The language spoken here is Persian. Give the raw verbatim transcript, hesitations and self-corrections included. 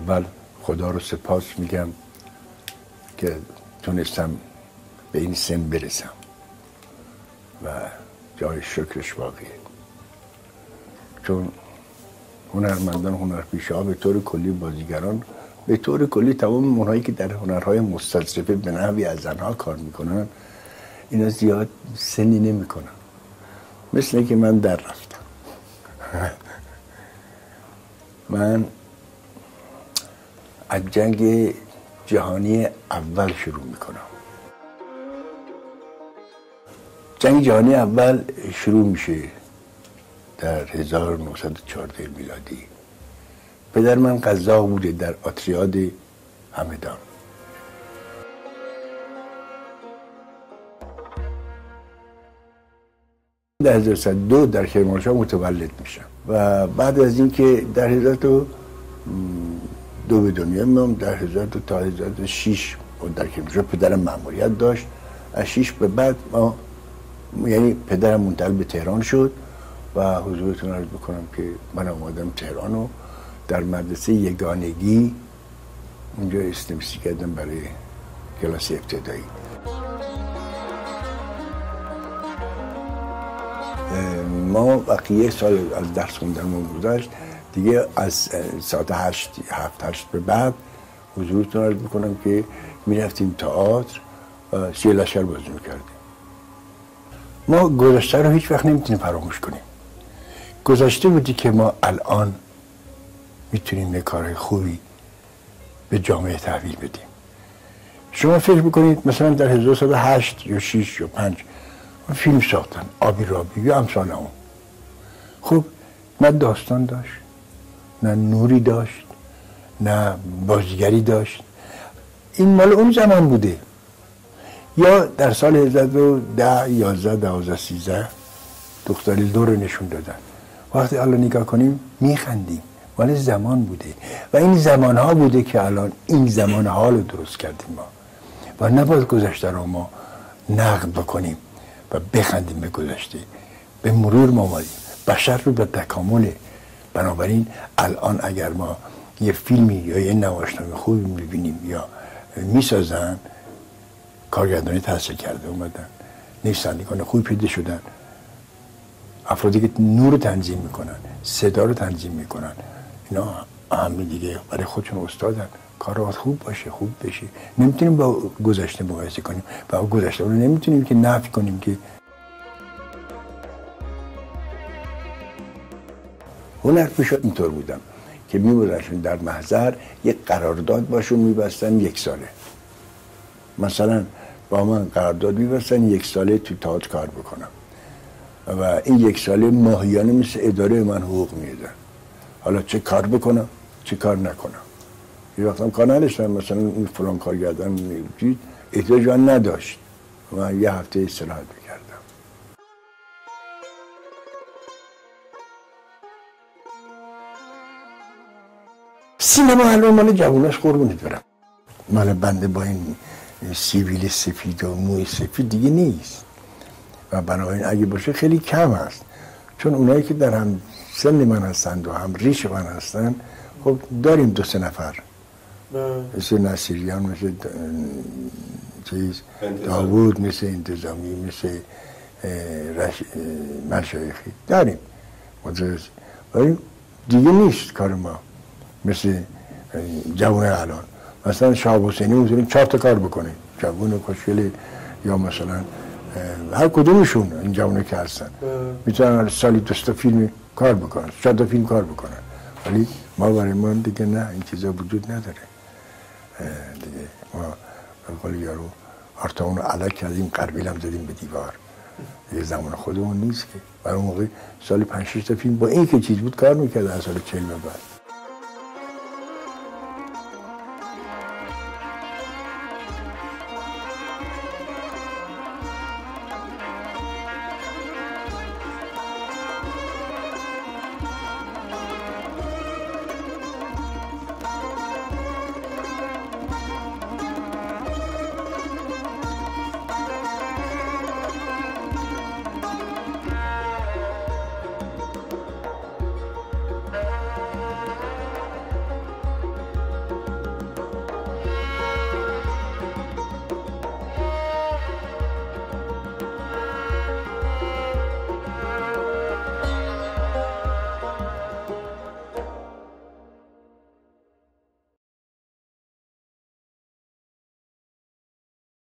اول خدا رو سپاس میگم که تونستم به این سن برسم و جای شکرش واقعیه، چون هنرمندان، هنرپیشه‌ها به طور کلی، بازیگران به طور کلی، تمام اونهایی که در هنرهای مستظرفه به نحوی از زنها کار میکنن اینا زیاد سنی نمیکنن. مثل اینکه من در رفتم. من از جنگ جهانی اول شروع میکنم. جنگ جهانی اول شروع میشه در هزار و نهصد و چهارده میلادی. پدر من قزاق بوده در آتریاد همدان. در هزار و سیصد و دو در کرمانشاه متولد میشم و بعد از اینکه در هزار و دو به دنیا میام، در هزار و دو تا هزار و شش در کرمانشاه پدرم مأموریت داشت. از شش به بعد ما، یعنی پدرم منتقل به تهران شد و حضورتون عرض بکنم که من آمدم تهران و در مدرسه یگانگی اونجا استمسی کردم برای کلاس ابتدایی. ما وقتی یک سال از درس خوندنمون گذشت دیگه، از ساعت هشت هفت هشت به بعد حضورتون عرض بکنم که میرفتیم تئاتر و سیه لشکر بازی میکردیم. ما گذشته رو هیچ وقت نمیتونیم فراموش کنیم. گذشته بودی که ما الان میتونیم یه کارهای خوبی به جامعه تحویل بدیم. شما فکر بکنید مثلا در هزار و سیصد و هشت یا شش یا پنج فیلم ساختن، آبی رابی یا امثال اون. خب نه داستان داشت، نه نوری داشت، نه بازیگری داشت. این مال اون زمان بوده. یا در سال هزار و ده، یازده، دوازده، سیزده دختری دو رو نشون دادن. وقتی الان نگاه کنیم میخندیم. مال زمان بوده و این زمانها بوده که الان این زمانها رو درست کردیم ما و نباید گذشته رو ما نقد بکنیم و بخندیم به گذشته. به مرور ما اومدیم. بشر رو به تکامله. بنابراین الان اگر ما یه فیلمی یا یه نمایشنامه خوبی میبینیم یا میسازن، کارگردانی تحصیل کرده اومدن، نویسندگان خوبی پیدا شدن، افرادی که نور رو تنظیم میکنن، صدا رو تنظیم میکنن، اینا همه دیگه برای خودشون استادن. کارات خوب باشه، خوب بشه. نمیتونیم با گذشته مقایسه کنیم و با گذشته رو نمیتونیم که نفی کنیم که هنرپیشا اینطور بودم که میبردنشون در محضر یک قرارداد باشون میبستن یک ساله. مثلا با من قرارداد میبستن یک ساله تو تئاتر کار بکنم و این یک ساله ماهیانه مثل اداره من حقوق میدن. حالا چه کار بکنم چه کار نکنم. یه وقتم کار نداشتم، مثلا این فلان کارگردان میگید احتیاج آن نداشت و یه هفته استراحت میکردم. سینما الان مال جووناش قربونت برم. مال بنده با این سیبیل سفید و موی سفید دیگه نیست و بنابراین اگه باشه خیلی کم هست، چون اونایی که در هم سن من هستند و هم ریش من هستند، خب داریم دو سه نفر مثل نصیریان، مثل چیز داوود، مثل انتظامی، مثل رش... مشایخی داریم مدرس، ولی دیگه نیست کار ما مثل جوان الان. مثلا شهاب حسینی میتونیم چهار تا کار بکنه، جوان خوشگل یا مثلا هر کدومشون این جوانه که هستن میتونن سالی دو تا فیلم کار بکنن، چهار تا فیلم کار بکنن. ولی ما برای ما دیگه نه، این چیزا وجود نداره دیگه. ما به قول یارو آرتاون رو علک کردیم، قربیل هم زدیم به دیوار. یه زمان خودمون نیست که. برای موقع سال پنج شش تا فیلم با این که چیز بود کار میکرد از سال چهل به بعد.